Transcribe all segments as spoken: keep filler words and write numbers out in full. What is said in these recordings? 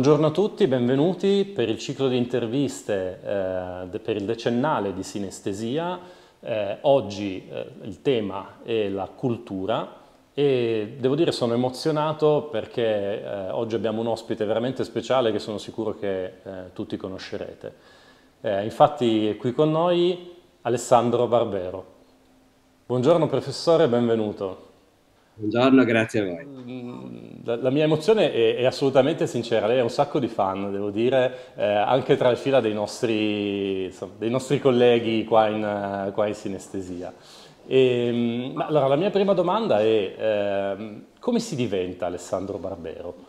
buongiorno a tutti, benvenuti per il ciclo di interviste eh, de- per il decennale di sinestesia. Eh, oggi eh, il tema è la cultura e devo dire sono emozionato perché eh, oggi abbiamo un ospite veramente speciale che sono sicuro che eh, tutti conoscerete. Eh, infatti è qui con noi Alessandro Barbero. Buongiorno professore, benvenuto. Buongiorno, grazie a voi. Mm, La, la mia emozione è, è assolutamente sincera, lei ha un sacco di fan, devo dire, eh, anche tra le fila dei nostri, insomma, dei nostri colleghi qua in, eh, qua in sinestesia. E, mm, ma allora, la mia prima domanda è, ehm, come si diventa Alessandro Barbero?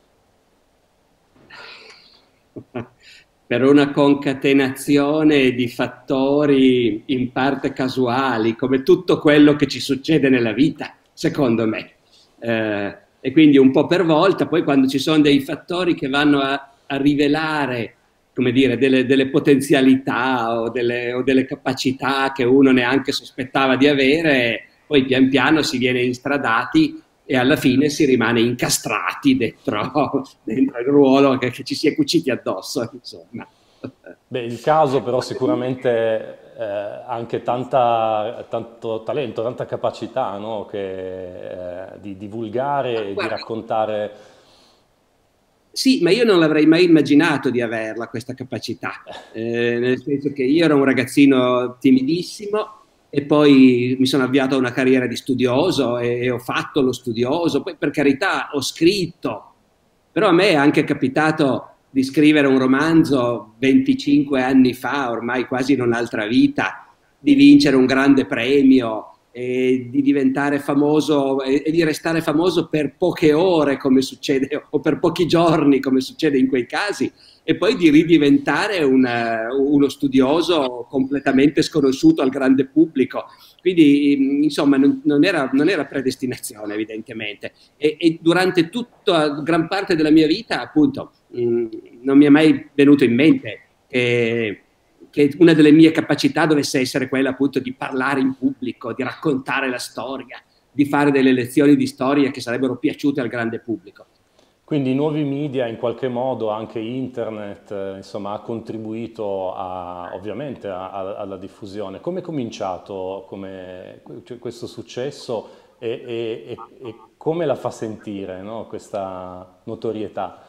Per una concatenazione di fattori in parte casuali, come tutto quello che ci succede nella vita, secondo me. Eh, e quindi un po' per volta, poi quando ci sono dei fattori che vanno a, a rivelare, come dire, delle, delle potenzialità o delle, o delle capacità che uno neanche sospettava di avere, poi pian piano si viene instradati e alla fine si rimane incastrati dentro, dentro il ruolo che, che ci si è cuciti addosso, insomma. Beh, il caso però sicuramente eh, ha anche tanta, tanto talento, tanta capacità, no? Che, eh, di divulgare e di Guarda, raccontare. sì, ma io non l'avrei mai immaginato di averla questa capacità, eh, nel senso che io ero un ragazzino timidissimo e poi mi sono avviato a una carriera di studioso e, e ho fatto lo studioso, poi per carità ho scritto, però a me è anche capitato di scrivere un romanzo venticinque anni fa, ormai quasi in un'altra vita, di vincere un grande premio e di diventare famoso e, e di restare famoso per poche ore, come succede, o per pochi giorni, come succede in quei casi, e poi di ridiventare una, uno studioso completamente sconosciuto al grande pubblico. Quindi, insomma, non, non, era, non era predestinazione, evidentemente. E, e durante tutta gran parte della mia vita, appunto, mh, non mi è mai venuto in mente che che una delle mie capacità dovesse essere quella appunto di parlare in pubblico, di raccontare la storia, di fare delle lezioni di storia che sarebbero piaciute al grande pubblico. Quindi i nuovi media in qualche modo, anche internet, eh, insomma, ha contribuito a- ovviamente a- a- alla diffusione. Come è cominciato come- cioè, questo successo e, e- e- e come la fa sentire, no, questa notorietà?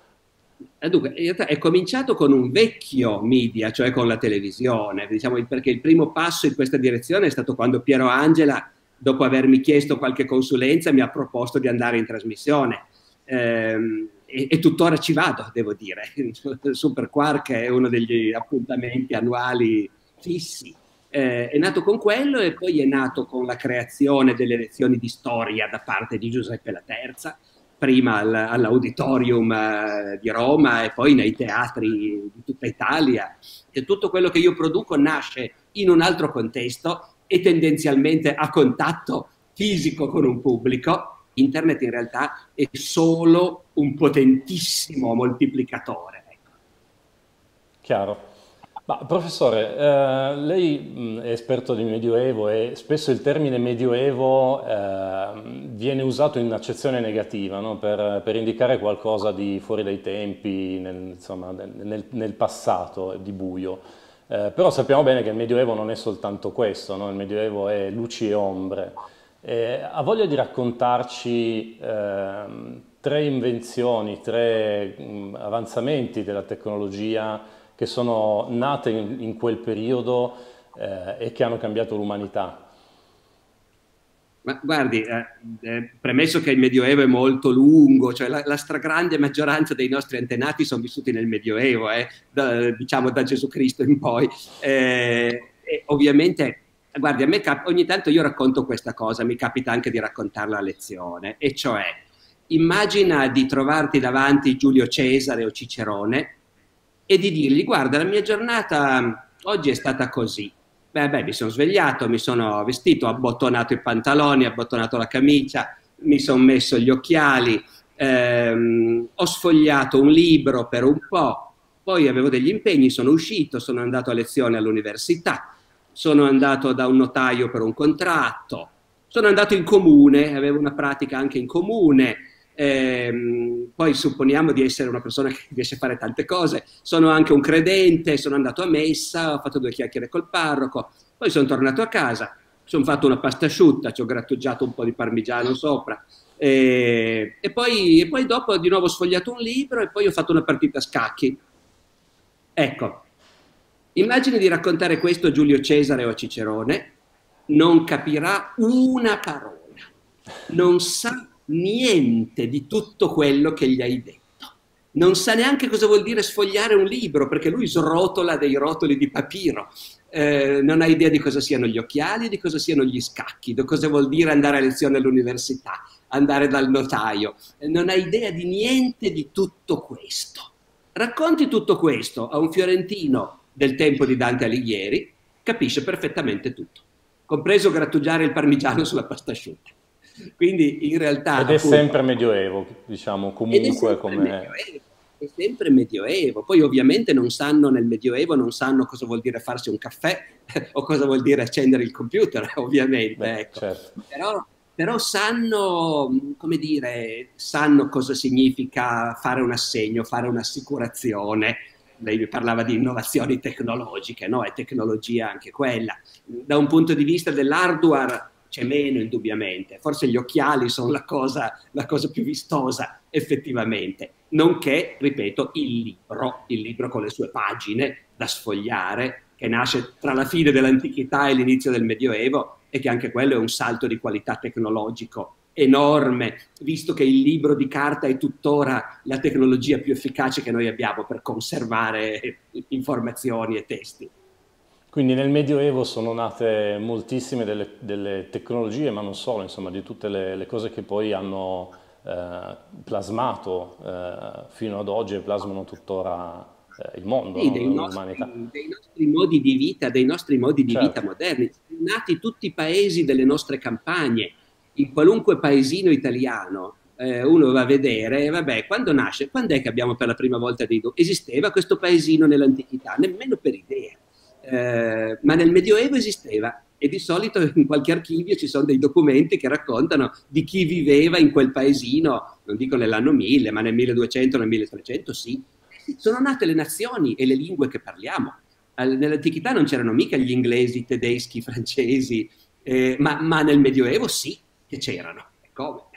E dunque, in realtà è cominciato con un vecchio media, cioè con la televisione, diciamo, perché il primo passo in questa direzione è stato quando Piero Angela, dopo avermi chiesto qualche consulenza, mi ha proposto di andare in trasmissione. Ehm, e, e tuttora ci vado, devo dire. Super Quark è uno degli appuntamenti annuali fissi. Eh, è nato con quello e poi è nato con la creazione delle lezioni di storia da parte di Giuseppe La Terza, prima al, all'Auditorium eh, di Roma e poi nei teatri di tutta Italia. E tutto quello che io produco nasce in un altro contesto e tendenzialmente a contatto fisico con un pubblico. Internet in realtà è solo un potentissimo moltiplicatore. Ecco. Chiaro. Ma professore, eh, lei mh, è esperto di Medioevo e spesso il termine Medioevo eh, viene usato in accezione negativa, no? Per, per indicare qualcosa di fuori dai tempi, nel, insomma, nel, nel passato, di buio. Eh, però sappiamo bene che il Medioevo non è soltanto questo, no? Il Medioevo è luci e ombre. Eh, ha voglia di raccontarci ehm, tre invenzioni, tre mh, avanzamenti della tecnologia che sono nate in, in quel periodo eh, e che hanno cambiato l'umanità. Ma guardi, eh, eh, premesso che il Medioevo è molto lungo, cioè la, la stragrande maggioranza dei nostri antenati sono vissuti nel Medioevo, eh, da- diciamo da Gesù Cristo in poi. Eh, e ovviamente, guardi, a me cap- ogni tanto io racconto questa cosa, mi capita anche di raccontarla a lezione, e cioè, immagina di trovarti davanti Giulio Cesare o Cicerone e di dirgli, guarda, la mia giornata oggi è stata così. Beh, beh, mi sono svegliato, mi sono vestito, ho abbottonato i pantaloni, ho abbottonato la camicia, mi sono messo gli occhiali, ehm, ho sfogliato un libro per un po', poi avevo degli impegni, sono uscito, sono andato a lezione all'università, sono andato da un notaio per un contratto, sono andato in comune, avevo una pratica anche in comune, Ehm, poi supponiamo di essere una persona che riesce a fare tante cose. Sono anche un credente, sono andato a messa, ho fatto due chiacchiere col parroco, poi sono tornato a casa, sono fatto una pasta asciutta, ci ho grattugiato un po' di parmigiano sopra, e, e poi, e poi dopo di nuovo ho sfogliato un libro e poi ho fatto una partita a scacchi. Ecco, immagini di raccontare questo a Giulio Cesare o a Cicerone, non capirà una parola, non sa niente di tutto quello che gli hai detto. Non sa neanche cosa vuol dire sfogliare un libro, perché lui srotola dei rotoli di papiro. Eh, non ha idea di cosa siano gli occhiali, di cosa siano gli scacchi, di cosa vuol dire andare a lezione all'università, andare dal notaio. Eh, non ha idea di niente di tutto questo. Racconti tutto questo a un fiorentino del tempo di Dante Alighieri, capisce perfettamente tutto, compreso grattugiare il parmigiano sulla pasta asciutta. Quindi in realtà, Ed è appunto, sempre medioevo, diciamo, ed è comunque sempre come... medioevo, è sempre medioevo. Poi ovviamente non sanno nel medioevo, non sanno cosa vuol dire farsi un caffè o cosa vuol dire accendere il computer, ovviamente, Beh, ecco. certo. Però, però sanno, come dire, sanno cosa significa fare un assegno, fare un'assicurazione. Lei mi parlava di innovazioni tecnologiche, no? È tecnologia anche quella. Da un punto di vista dell'hardware c'è meno indubbiamente, forse gli occhiali sono la cosa, la cosa più vistosa effettivamente, nonché, ripeto, il libro, il libro con le sue pagine da sfogliare, che nasce tra la fine dell'antichità e l'inizio del Medioevo e che anche quello è un salto di qualità tecnologico enorme, visto che il libro di carta è tuttora la tecnologia più efficace che noi abbiamo per conservare informazioni e testi. Quindi nel Medioevo sono nate moltissime delle, delle tecnologie, ma non solo, insomma, di tutte le, le cose che poi hanno eh, plasmato eh, fino ad oggi e plasmano tuttora eh, il mondo, Sì, no? dei L'umanità. nostri, dei nostri modi di vita, dei nostri modi di vita Certo. moderni. Sono nati tutti i paesi delle nostre campagne. In qualunque paesino italiano eh, uno va a vedere, vabbè, quando nasce, quando è che abbiamo per la prima volta dei documenti? Esisteva questo paesino nell'antichità? Nemmeno per idea. Eh, ma nel Medioevo esisteva e di solito in qualche archivio ci sono dei documenti che raccontano di chi viveva in quel paesino, non dico nell'anno mille, ma nel milleduecento, nel milletrecento, sì. Sono nate le nazioni e le lingue che parliamo. Nell'antichità non c'erano mica gli inglesi, i tedeschi, i francesi, eh, ma, ma nel Medioevo sì che c'erano. Come?